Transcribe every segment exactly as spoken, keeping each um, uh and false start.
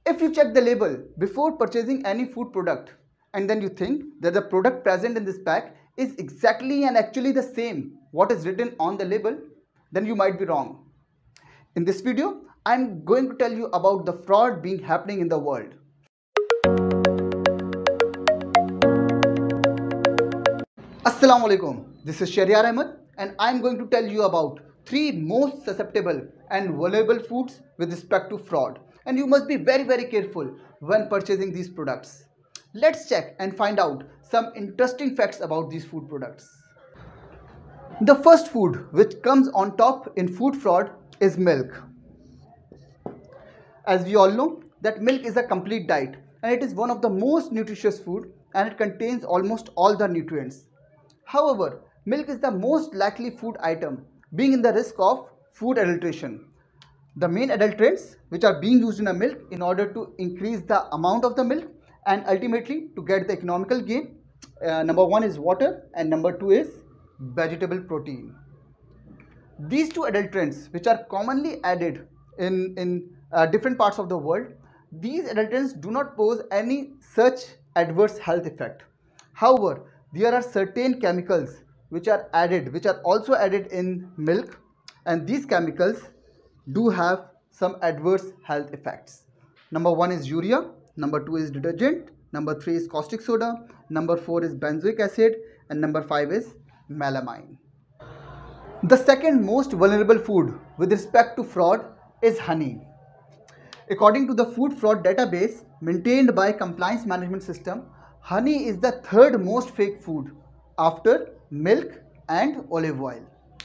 If you check the label before purchasing any food product and then you think that the product present in this pack is exactly and actually the same what is written on the label, then you might be wrong. In this video, I am going to tell you about the fraud being happening in the world. Assalamu alaikum. This is Shahryar Ahmed and I am going to tell you about three most susceptible and vulnerable foods with respect to fraud. And you must be very very careful when purchasing these products. Let's check and find out some interesting facts about these food products. The first food which comes on top in food fraud is milk. As we all know that milk is a complete diet and it is one of the most nutritious food and it contains almost all the nutrients. However, milk is the most likely food item being in the risk of food adulteration. The main adulterants which are being used in a milk in order to increase the amount of the milk and ultimately to get the economical gain. Uh, number one is water and number two is vegetable protein. These two adulterants which are commonly added in, in uh, different parts of the world, these adulterants do not pose any such adverse health effect. However, there are certain chemicals which are added, which are also added in milk, and these chemicals do have some adverse health effects. Number one is urea, number two is detergent, number three is caustic soda, number four is benzoic acid, and number five is melamine. The second most vulnerable food with respect to fraud is honey. According to the food fraud database maintained by Compliance Management System, honey is the third most fake food after milk and olive oil.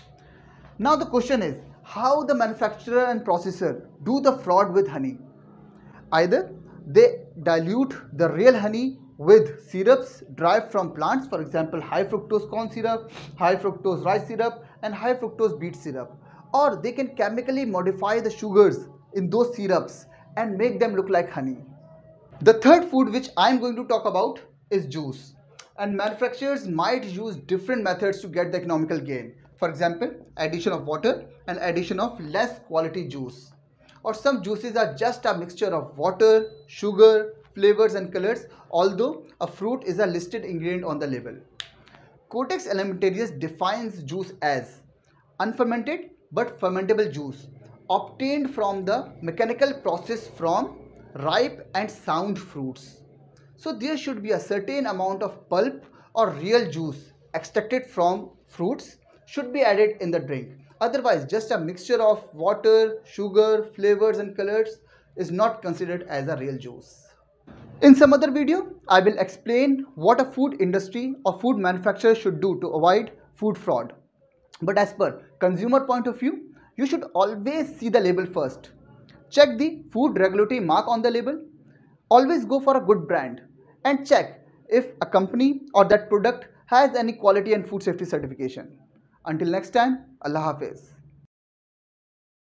Now the question is, how the manufacturer and processor do the fraud with honey? Either they dilute the real honey with syrups derived from plants, for example high fructose corn syrup, high fructose rice syrup and high fructose beet syrup, or they can chemically modify the sugars in those syrups and make them look like honey. The third food which I am going to talk about is juice, and manufacturers might use different methods to get the economical gain. For example, addition of water and addition of less quality juice, or some juices are just a mixture of water, sugar, flavors and colors, although a fruit is a listed ingredient on the label. Codex Alimentarius defines juice as unfermented but fermentable juice obtained from the mechanical process from ripe and sound fruits. So there should be a certain amount of pulp or real juice extracted from fruits should be added in the drink. Otherwise, just a mixture of water, sugar, flavors and colors is not considered as a real juice. In some other video, I will explain what a food industry or food manufacturer should do to avoid food fraud. But as per consumer point of view, you should always see the label first. Check the food regulatory mark on the label. Always go for a good brand and check if a company or that product has any quality and food safety certification. Until next time, Allah Hafiz.